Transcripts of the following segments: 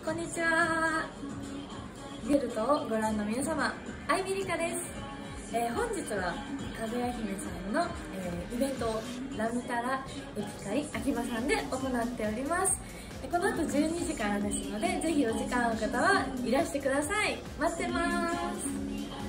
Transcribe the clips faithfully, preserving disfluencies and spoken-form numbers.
こんにちは。ゲルトをご覧の皆様、あいみりかです。えー、本日はかぐや姫さんの、えー、イベントをラムタラ駅会秋葉さんで行っております。この後じゅうにじからですので、ぜひお時間ある方はいらしてください。待ってます。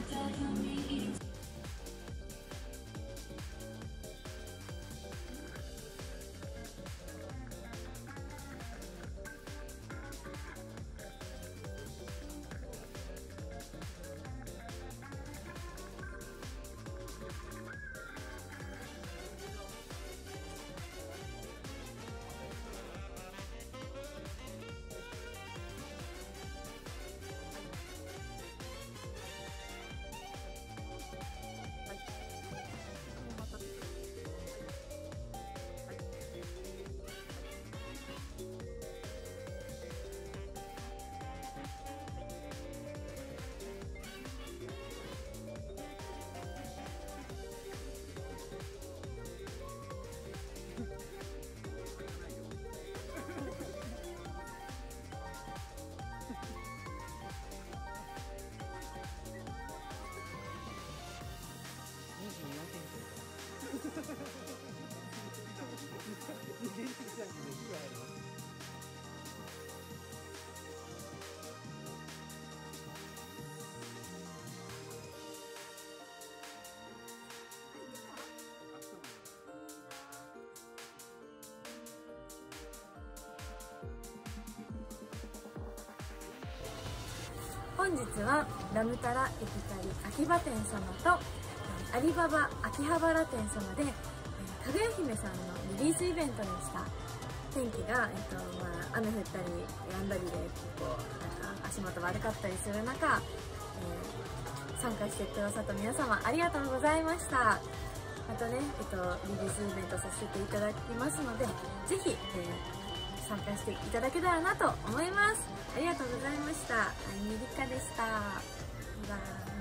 本日はラムタラ駅会秋葉店様とアリババ秋葉原店様でかぐや姫さんのリリースイベントでした。天気が、えっとまあ、雨降ったり止んだりで結構なんか足元悪かったりする中、えー、参加してくださった皆様ありがとうございました。またね、えっと、リリースイベントさせていただきますので、ぜひ、えー、参加していただけたらなと思います。ありがとうございました。あいみりかでした。バイバイ。